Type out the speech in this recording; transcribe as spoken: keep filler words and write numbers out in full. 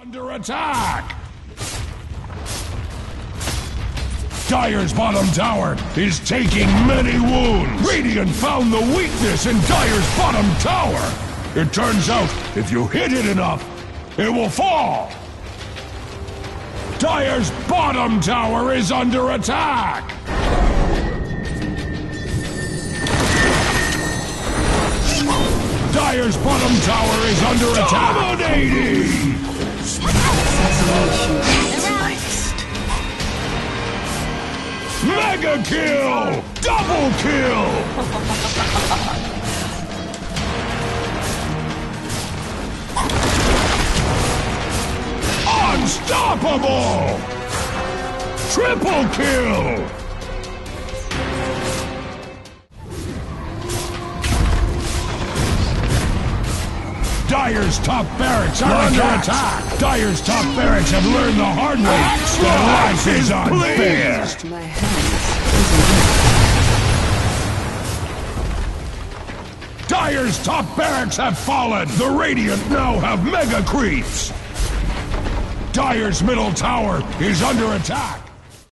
Under attack! Dire's bottom tower is taking many wounds. Radiant found the weakness in Dire's bottom tower. It turns out, if you hit it enough, it will fall. Dire's bottom tower is under attack. Dire's bottom tower is under attack. Dominating! Mega kill! Double kill! Unstoppable! Triple kill! Dire's top barracks are under attack! Dire's top barracks have learned the hard way that life is unfair! My hands. Dire's top barracks have fallen! The Radiant now have mega creeps! Dire's middle tower is under attack!